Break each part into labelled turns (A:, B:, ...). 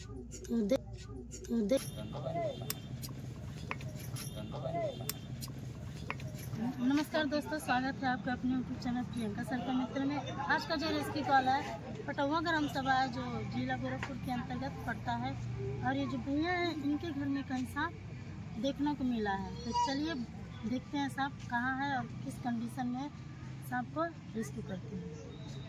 A: नमस्कार दोस्तों, स्वागत है आपका अपने यूट्यूब चैनल प्रियंका सर का मित्र में। आज का जो रेसिपी कॉल है पटौवा ग्राम सभा है, जो जिला गोरखपुर के अंतर्गत पड़ता है। और ये जो भैया है, इनके घर में कहीं सांप देखने को मिला है। तो चलिए देखते हैं सांप कहाँ है और किस कंडीशन में सांप को रेस्क्यू करते हैं।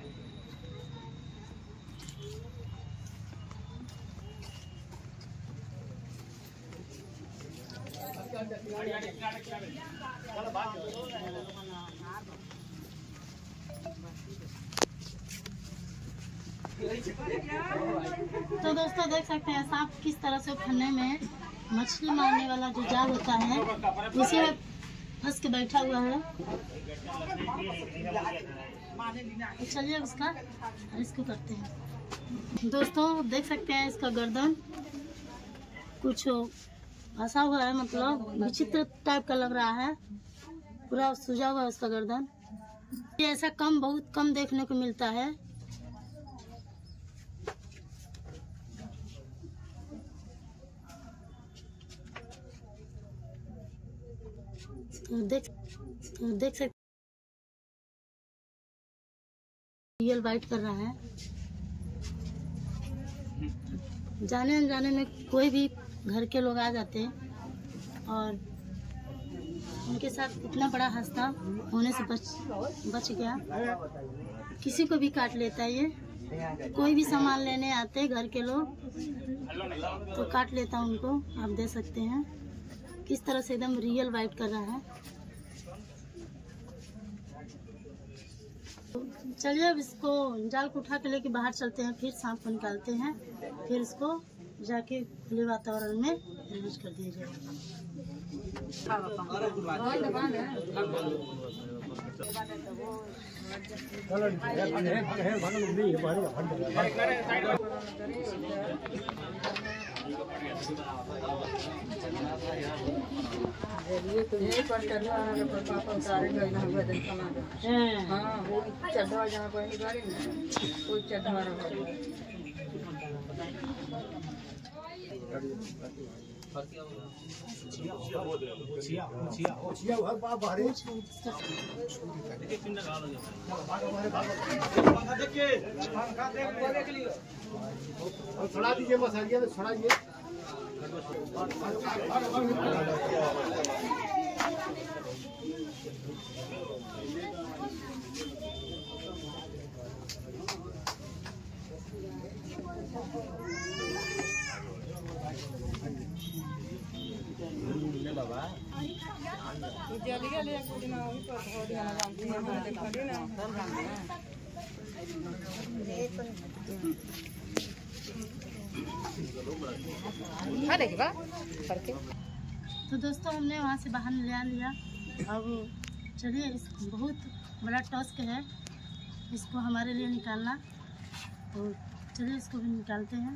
A: तो दोस्तों देख सकते हैं सांप किस तरह से फन्ने में मछली मारने वाला जो जाल होता है उसी में फंस के बैठा हुआ है। तो चलिए उसका रेस्क्यू करते हैं। दोस्तों देख सकते हैं इसका गर्दन कुछ फंसा हुआ है, मतलब विचित्र टाइप का लग रहा है, पूरा सूजा हुआ है उसका गर्दन। ये ऐसा बहुत कम देखने को मिलता है। देख सकते रियल वाइट कर रहा है। जाने अनजाने में कोई भी घर के लोग आ जाते हैं और उनके साथ इतना बड़ा हादसा होने से बच गया। किसी को भी काट लेता है ये। कोई भी सामान लेने आते हैं घर के लोग तो काट लेता है उनको। आप देख सकते हैं किस तरह से एकदम रियल वाइट कर रहा है। चलिए अब इसको जाल को उठा के लेके बाहर चलते हैं, फिर सांप को निकालते हैं, फिर इसको जाके खुले वातावरण में रिलीज कर दिया जाएगा।
B: ये तो यही पर चढ़ा है पर पापा उतारेंगे ना वजन कमा दे। हां वो चढ़ा जहां पर ही गाड़ी में कोई चढ़ा रहा है।
C: छड़ा दीजिए मसालिया तो छड़ाइए।
A: तो दोस्तों हमने वहाँ से बाहर ले लिया। अब चलिए इस बहुत बड़ा टास्क है इसको हमारे लिए निकालना। तो चलिए इसको भी निकालते हैं।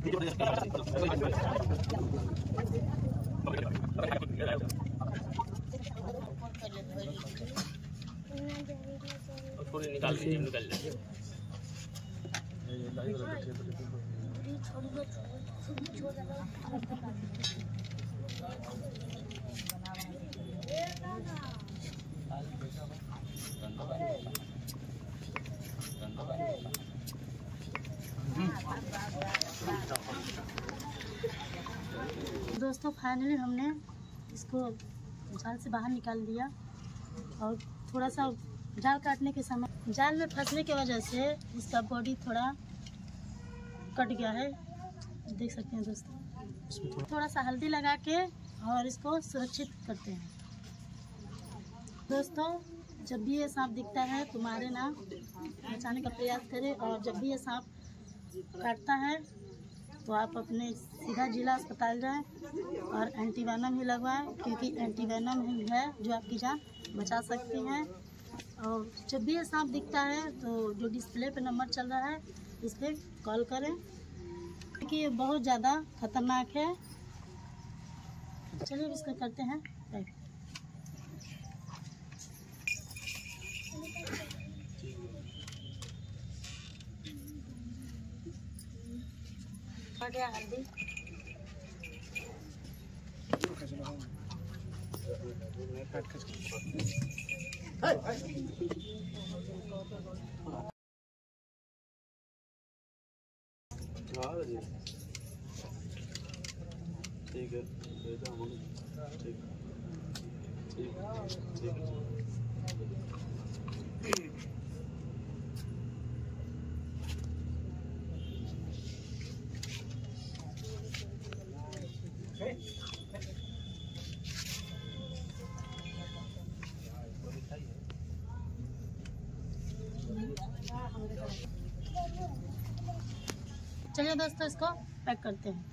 D: थोड़ी निकाल दीजिए, निकल जाए।
A: दोस्तों फाइनली हमने इसको जाल से बाहर निकाल दिया और थोड़ा सा जाल काटने के समय जाल में फंसने की वजह से इसका बॉडी थोड़ा कट गया है, देख सकते हैं दोस्तों। थोड़ा सा हल्दी लगा के और इसको सुरक्षित करते हैं। दोस्तों जब भी ये सांप दिखता है तो मारे ना, बचाने का प्रयास करें। और जब भी ये सांप काटता है तो आप अपने सीधा जिला अस्पताल जाएं और एंटीवेनम ही लगवाएं, क्योंकि एंटीवेनम ही है जो आपकी जान बचा सकती हैं। और जब भी ये सांप दिखता है तो जो डिस्प्ले पे नंबर चल रहा है इस पर कॉल करें, क्योंकि ये बहुत ज़्यादा खतरनाक है। चलिए इसको करते हैं पैक। आ गया हल्दी।
D: ठीक है, ठीक ठीक।
A: चलिए दोस्तों इसको पैक करते हैं।